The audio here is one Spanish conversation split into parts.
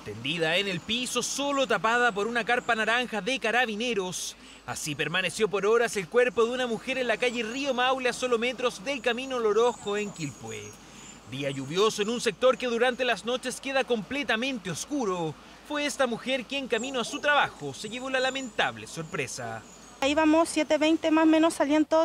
Tendida en el piso, solo tapada por una carpa naranja de carabineros. Así permaneció por horas el cuerpo de una mujer en la calle Río Maule, a solo metros del camino Lorozco en Quilpué. Día lluvioso en un sector que durante las noches queda completamente oscuro. Fue esta mujer quien, camino a su trabajo, se llevó la lamentable sorpresa. Íbamos 7:20 más o menos saliendo,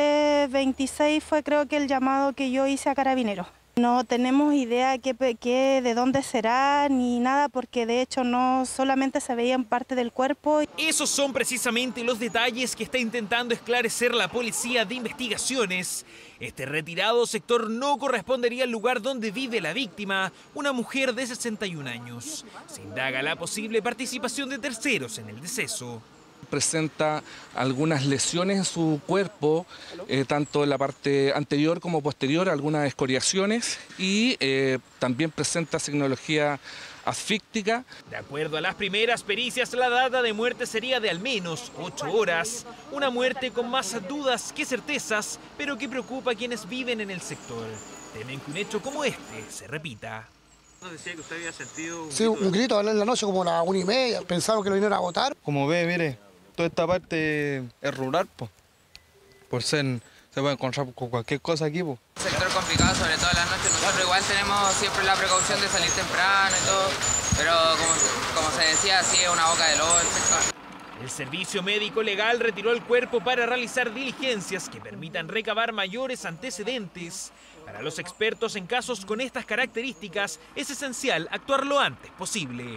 7:26 fue creo que el llamado que yo hice a Carabineros. No tenemos idea de dónde será ni nada, porque de hecho no solamente se veían parte del cuerpo. Esos son precisamente los detalles que está intentando esclarecer la Policía de Investigaciones. Este retirado sector no correspondería al lugar donde vive la víctima, una mujer de 61 años. Se indaga la posible participación de terceros en el deceso. Presenta algunas lesiones en su cuerpo, tanto en la parte anterior como posterior, algunas escoriaciones, y también presenta signología asfíctica. De acuerdo a las primeras pericias, la data de muerte sería de al menos 8 horas. Una muerte con más dudas que certezas, pero que preocupa a quienes viven en el sector. Temen que un hecho como este se repita. Decía que usted había sentido un grito en la noche como a las 1:30, pensaba que lo vinieron a botar. Como ve, mire, toda esta parte es rural, pues. Por ser, se puede encontrar con cualquier cosa aquí, pues. Sector complicado, sobre todo en las noches. Nosotros igual tenemos siempre la precaución de salir temprano y todo, pero como se decía, así es una boca de lobo el sector. El Servicio Médico Legal retiró el cuerpo para realizar diligencias que permitan recabar mayores antecedentes. Para los expertos en casos con estas características, es esencial actuar lo antes posible.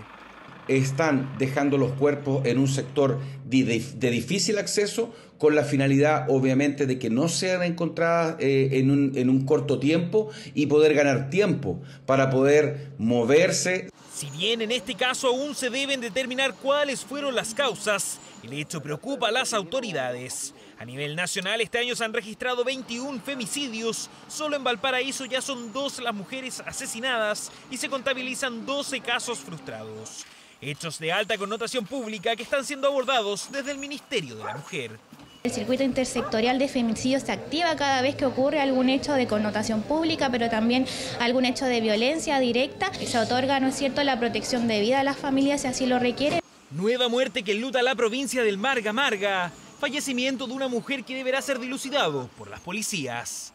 Están dejando los cuerpos en un sector de difícil acceso, con la finalidad obviamente de que no sean encontradas en un corto tiempo y poder ganar tiempo para poder moverse. Si bien en este caso aún se deben determinar cuáles fueron las causas, el hecho preocupa a las autoridades. A nivel nacional este año se han registrado 21 femicidios, solo en Valparaíso ya son 2 las mujeres asesinadas y se contabilizan 12 casos frustrados. Hechos de alta connotación pública que están siendo abordados desde el Ministerio de la Mujer. El circuito intersectorial de femicidios se activa cada vez que ocurre algún hecho de connotación pública, pero también algún hecho de violencia directa. Se otorga, ¿no es cierto?, la protección de vida a las familias si así lo requieren. Nueva muerte que enluta la provincia del Marga Marga. Fallecimiento de una mujer que deberá ser dilucidado por las policías.